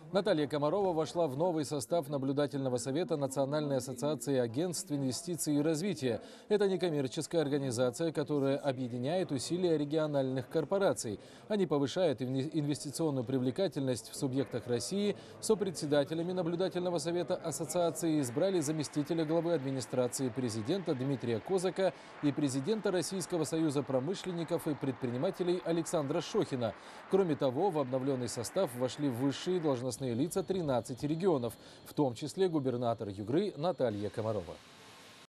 Наталья Комарова вошла в новый состав наблюдательного совета Национальной ассоциации агентств инвестиций и развития. Это некоммерческая организация, которая объединяет усилия региональных корпораций. Они повышают инвестиционную привлекательность в субъектах России. Сопредседателями наблюдательного совета ассоциации избрали заместителя главы администрации президента Дмитрия Козака и президента Российского союза промышленников и предпринимателей Александра Шохина. Кроме того, в обновленный состав вошли высшие должностные лица 13 регионов, в том числе губернатор Югры Наталья Комарова.